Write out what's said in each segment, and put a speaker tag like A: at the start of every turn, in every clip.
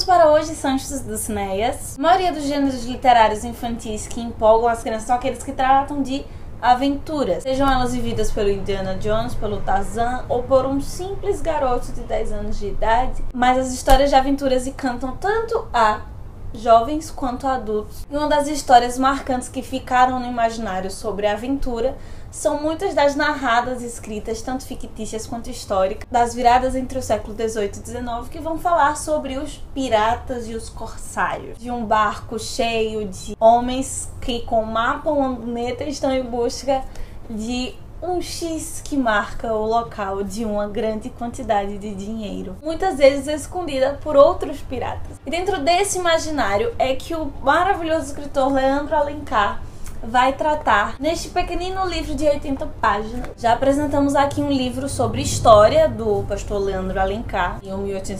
A: assuntos para hoje são os Dulcinéias. A maioria dos gêneros literários infantis que empolgam as crianças são aqueles que tratam de aventuras, sejam elas vividas pelo Indiana Jones, pelo Tarzan ou por um simples garoto de 10 anos de idade. Mas as histórias de aventuras encantam tanto a jovens quanto a adultos. E uma das histórias marcantes que ficaram no imaginário sobre a aventura são muitas das narradas escritas, tanto fictícias quanto históricas, das viradas entre o século XVIII e XIX, que vão falar sobre os piratas e os corsários. De um barco cheio de homens que com mapa ou luneta estão em busca de um X que marca o local de uma grande quantidade de dinheiro, muitas vezes escondida por outros piratas. E dentro desse imaginário é que o maravilhoso escritor Leandro Alencar vai tratar neste pequenino livro de 80 páginas. Já apresentamos aqui um livro sobre história do pastor Leandro Alencar, em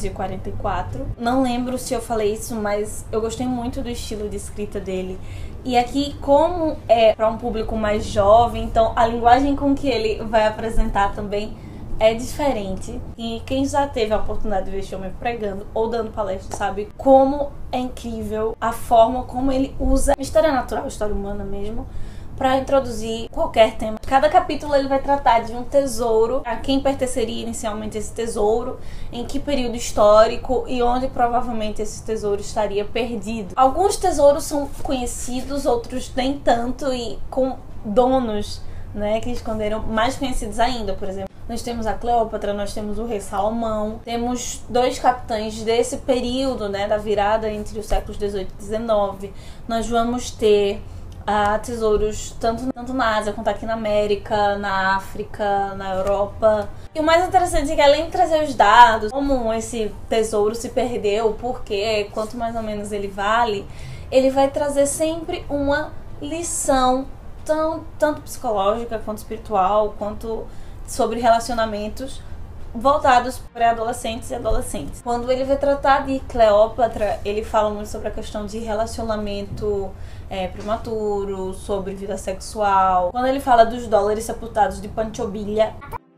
A: 1844. Não lembro se eu falei isso, mas eu gostei muito do estilo de escrita dele. E aqui, como é para um público mais jovem, então a linguagem com que ele vai apresentar também é diferente. E quem já teve a oportunidade de ver esse homem pregando ou dando palestra sabe como é incrível a forma como ele usa a história natural, a história humana mesmo, para introduzir qualquer tema. Cada capítulo ele vai tratar de um tesouro, a quem pertenceria inicialmente esse tesouro, em que período histórico e onde provavelmente esse tesouro estaria perdido. Alguns tesouros são conhecidos, outros nem tanto, e com donos, né, que esconderam, mais conhecidos ainda. Por exemplo, nós temos a Cleópatra, nós temos o rei Salomão, temos dois capitães desse período, né, da virada entre os séculos XVIII e XIX. Nós vamos ter tesouros tanto na Ásia quanto aqui na América, na África, na Europa. E o mais interessante é que, além de trazer os dados, como esse tesouro se perdeu, por quê, quanto mais ou menos ele vale, ele vai trazer sempre uma lição tanto psicológica quanto espiritual, quanto sobre relacionamentos voltados para adolescentes e adolescentes. Quando ele vai tratar de Cleópatra, ele fala muito sobre a questão de relacionamento prematuro, sobre vida sexual. Quando ele fala dos dólares sepultados de Pancho Villa,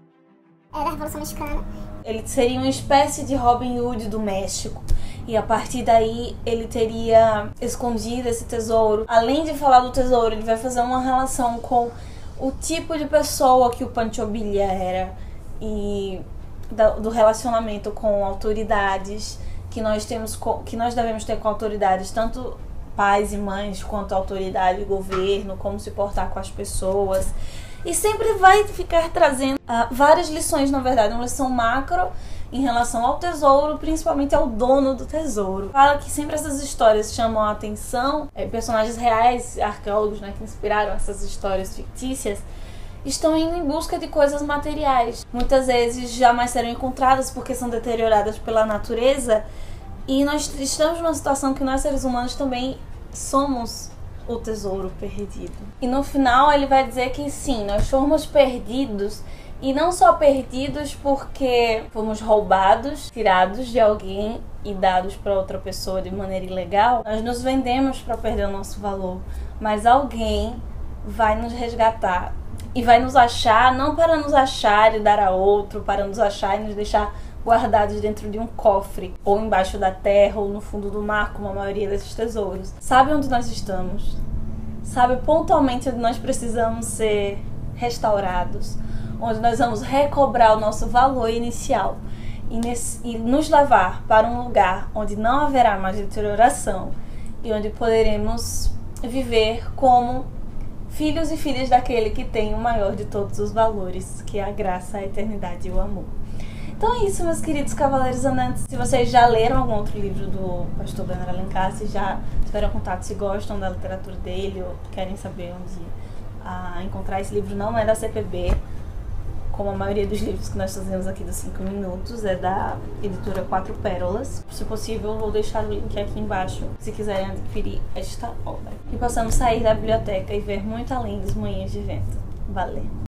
B: da Revolução Mexicana,
A: ele seria uma espécie de Robin Hood do México. E a partir daí ele teria escondido esse tesouro. Além de falar do tesouro, ele vai fazer uma relação com o tipo de pessoa que o Pancho Villa era e do relacionamento com autoridades que nós devemos ter com autoridades, tanto pais e mães quanto autoridade, governo, como se portar com as pessoas. E sempre vai ficar trazendo várias lições, na verdade, uma lição macro em relação ao tesouro, principalmente ao dono do tesouro. Fala que sempre essas histórias chamam a atenção, personagens reais, arqueólogos, né, que inspiraram essas histórias fictícias, estão indo em busca de coisas materiais. Muitas vezes jamais serão encontradas porque são deterioradas pela natureza, e nós estamos numa situação que nós, seres humanos, também somos o tesouro perdido. E no final ele vai dizer que sim, nós fomos perdidos, e não só perdidos porque fomos roubados, tirados de alguém e dados para outra pessoa de maneira ilegal. Nós nos vendemos para perder o nosso valor, mas alguém vai nos resgatar e vai nos achar, não para nos achar e dar a outro, para nos achar e nos deixar guardados dentro de um cofre, ou embaixo da terra, ou no fundo do mar, como a maioria desses tesouros. Sabe onde nós estamos? Sabe pontualmente onde nós precisamos ser restaurados, onde nós vamos recobrar o nosso valor inicial e nos levar para um lugar onde não haverá mais deterioração e onde poderemos viver como filhos e filhas daquele que tem o maior de todos os valores, que é a graça, a eternidade e o amor. Então é isso, meus queridos cavaleiros andantes. Se vocês já leram algum outro livro do pastor Leandro Alencar, se já tiveram contato, se gostam da literatura dele ou querem saber onde encontrar esse livro, não é da CPB, como a maioria dos livros que nós fazemos aqui dos 5 minutos, é da editora Quatro Pérolas. Se possível, eu vou deixar o link aqui embaixo, se quiserem adquirir esta obra. Que possamos sair da biblioteca e ver muito além dos moinhos de vento. Valeu!